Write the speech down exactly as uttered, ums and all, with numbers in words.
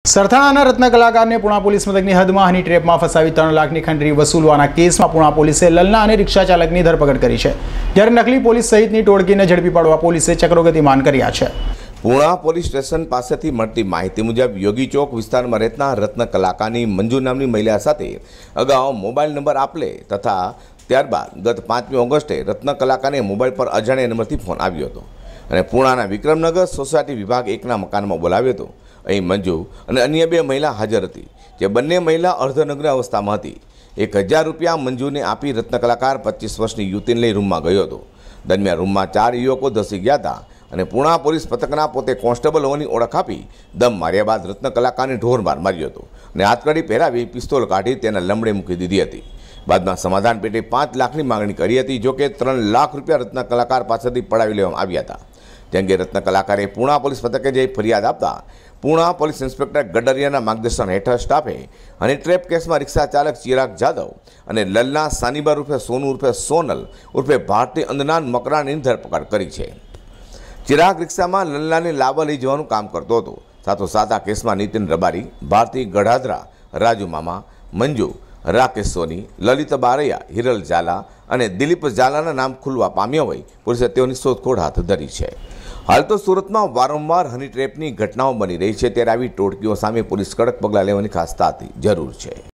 સરથાણાના રત્ન કલાકારને પુણા પોલીસ મથકની હદમાં હની ટ્રેપમાં ફસાવી ત્રણ લાખની ખંડરી વસૂલવાના કેસમાં પુણા પોલીસે લલના અને રિક્ષા ચાલકની ધરપકડ કરી છે, જ્યારે નકલી પોલીસ સહિતની ટોળકીને ઝડપી પાડવા પોલીસે ચક્રો ગતિમાન કર્યા છે। પુણા પોલીસ સ્ટેશન પાસેથી મળતી માહિતી મુજબ યોગી ચોક વિસ્તારમાં રહેતા રત્ન કલાકારની મંજુ નામની મહિલા સાથે અગાઉ મોબાઈલ નંબર આપલે તથા ત્યારબાદ ગત પાંચમી ઓગસ્ટે રત્ન કલાકારને મોબાઈલ પર અજાણ્યા નંબરથી ફોન આવ્યો હતો અને પુણાના વિક્રમનગર સોસાયટી વિભાગ એકના મકાનમાં બોલાવ્યો હતો। અહીં મંજુ અને અન્ય બે મહિલા હાજર હતી, જે બંને મહિલા અર્ધનગ્ન અવસ્થામાં હતી। એક હજાર રૂપિયા મંજુને આપી રત્ન કલાકાર પચીસ વર્ષની યુવતીને લઈ રૂમમાં ગયો હતો। દરમિયાન રૂમમાં ચાર યુવકો ધસી ગયા હતા અને પુણા પોલીસ પથકના પોતે કોન્સ્ટેબલ હોવાની ઓળખ આપી દમ માર્યા બાદ રત્ન કલાકારને ઢોરમાર માર્યો હતો અને હાથકડી પહેરાવી પિસ્તોલ કાઢી તેના લમડે મૂકી દીધી હતી। બાદમાં સમાધાન પેટે પાંચ લાખની માંગણી કરી હતી, જોકે ત્રણ લાખ રૂપિયા રત્ન કલાકાર પાસેથી પડાવી લેવામાં આવ્યા હતા। તે અંગે રત્ન કલાકારે પુણા પોલીસ મથકે જઈ ફરિયાદ આપતા પુણા પોલીસ ઇન્સ્પેક્ટર ગડરિયાના માર્ગદર્શન હેઠળ સ્ટાફે હની ટ્રેપ કેસમાં રિક્ષા ચાલક ચિરાગ જાદવ અને લલના સાનીબા ઉર્ફે સોનુ ઉર્ફે સોનલ ઉર્ફે ભારતી અંદનાન મકરાણીની ધરપકડ કરી છે। ચિરાગ રિક્ષામાં લલ્લાને લાવવા લઈ જવાનું કામ કરતો હતો। સાથોસાથ આ કેસમાં નીતિન રબારી, ભારતી ગઢાદરા, રાજુ મામા, મંજુ, રાકેશ સોની, લલિત બારૈયા, હિરલ ઝાલા અને દિલીપ ઝાલાના નામ ખુલવા પામ્યા હોય પોલીસે તેઓની શોધખોળ હાથ ધરી છે। હાલ તો સુરતમાં વારંવાર હની ટ્રેપની ઘટનાઓ બની રહી છે, ત્યારે આવી ટોળકીઓ સામે પોલીસ કડક પગલાં લેવાની ખાસ તાતી જરૂર છે।